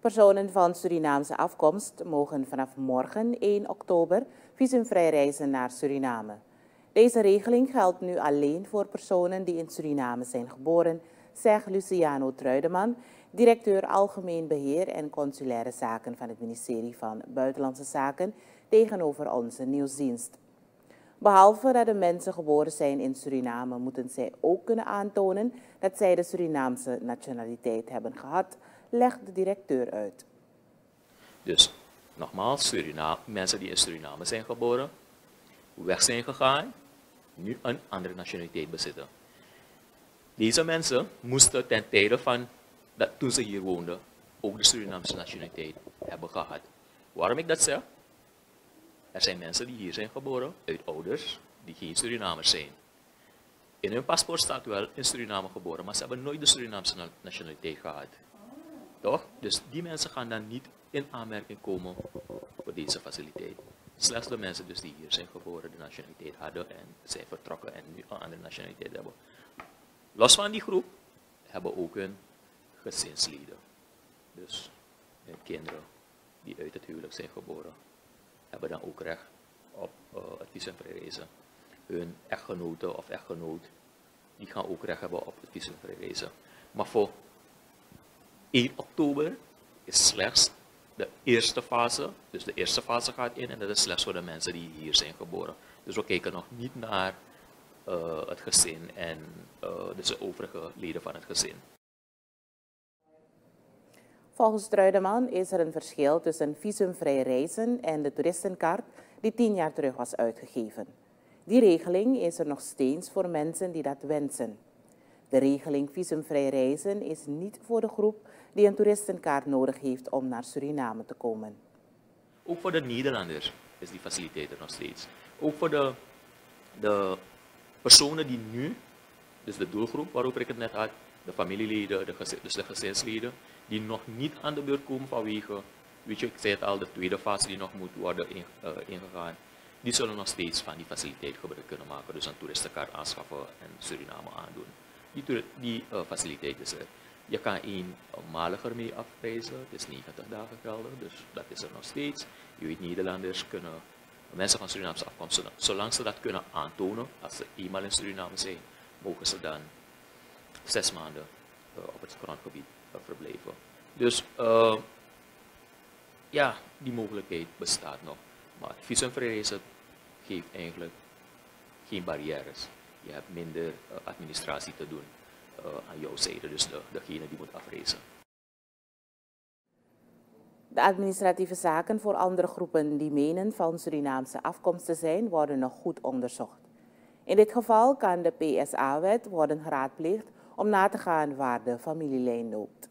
Personen van Surinaamse afkomst mogen vanaf morgen 1 oktober visumvrij reizen naar Suriname. Deze regeling geldt nu alleen voor personen die in Suriname zijn geboren, zegt Luciano Truideman, directeur Algemeen Beheer en Consulaire Zaken van het ministerie van Buitenlandse Zaken, tegenover onze nieuwsdienst. Behalve dat de mensen geboren zijn in Suriname, moeten zij ook kunnen aantonen dat zij de Surinaamse nationaliteit hebben gehad, legt de directeur uit. Dus nogmaals, mensen die in Suriname zijn geboren, weg zijn gegaan, nu een andere nationaliteit bezitten. Deze mensen moesten ten tijde van dat toen ze hier woonden ook de Surinaamse nationaliteit hebben gehad. Waarom ik dat zeg? Er zijn mensen die hier zijn geboren uit ouders die geen Surinamers zijn. In hun paspoort staat wel in Suriname geboren, maar ze hebben nooit de Surinaamse nationaliteit gehad. Toch? Dus die mensen gaan dan niet in aanmerking komen voor deze faciliteit. Slechts de mensen dus die hier zijn geboren de nationaliteit hadden en zijn vertrokken en nu een andere nationaliteit hebben. Los van die groep hebben ook hun gezinsleden. Dus hun kinderen die uit het huwelijk zijn geboren, hebben dan ook recht op het visumvrij reizen. Hun echtgenoten of echtgenoot, die gaan ook recht hebben op het visumvrij reizen. Maar voor 1 oktober is slechts de eerste fase. Dus de eerste fase gaat in en dat is slechts voor de mensen die hier zijn geboren. Dus we kijken nog niet naar het gezin en dus de overige leden van het gezin. Volgens Truideman is er een verschil tussen visumvrij reizen en de toeristenkaart die 10 jaar terug was uitgegeven. Die regeling is er nog steeds voor mensen die dat wensen. De regeling visumvrij reizen is niet voor de groep die een toeristenkaart nodig heeft om naar Suriname te komen. Ook voor de Nederlanders is die faciliteit er nog steeds. Ook voor de personen die nu, dus de doelgroep waarover ik het net had, de familieleden, dus de gezinsleden, die nog niet aan de beurt komen vanwege, weet je, ik zei het al, de tweede fase die nog moet worden ingegaan, die zullen nog steeds van die faciliteit gebruik kunnen maken. Dus een toeristenkaart aanschaffen en Suriname aandoen. Die faciliteit is er. Je kan eenmaliger mee afreizen, het is 90 dagen geldig, dus dat is er nog steeds. Je weet, Nederlanders kunnen, mensen van Surinaamse afkomst, zolang ze dat kunnen aantonen, als ze eenmaal in Suriname zijn, mogen ze dan 6 maanden op het grondgebied verblijven. Dus ja, die mogelijkheid bestaat nog. Maar visumvrij reizen geeft eigenlijk geen barrières. Je hebt minder administratie te doen aan jouw zijde, dus degene die moet afreizen. De administratieve zaken voor andere groepen die menen van Surinaamse afkomst te zijn, worden nog goed onderzocht. In dit geval kan de PSA-wet worden geraadpleegd om na te gaan waar de familielijn loopt.